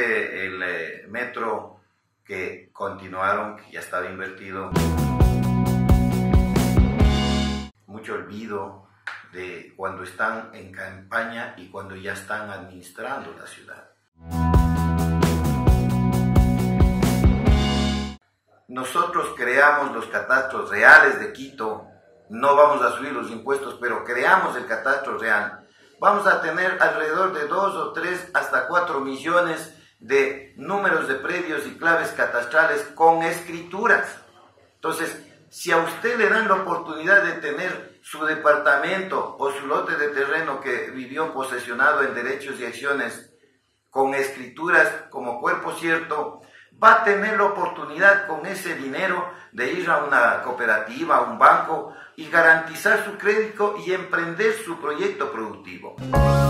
del metro que continuaron, que ya estaba invertido. Mucho olvido de cuando están en campaña y cuando ya están administrando la ciudad. Nosotros creamos los catastros reales de Quito, no vamos a subir los impuestos, pero creamos el catastro real. Vamos a tener alrededor de 2 o 3 hasta 4 millones de números de predios y claves catastrales con escrituras. Entonces, si a usted le dan la oportunidad de tener su departamento o su lote de terreno que vivió posesionado en derechos y acciones con escrituras como cuerpo cierto, va a tener la oportunidad con ese dinero de ir a una cooperativa, a un banco y garantizar su crédito y emprender su proyecto productivo.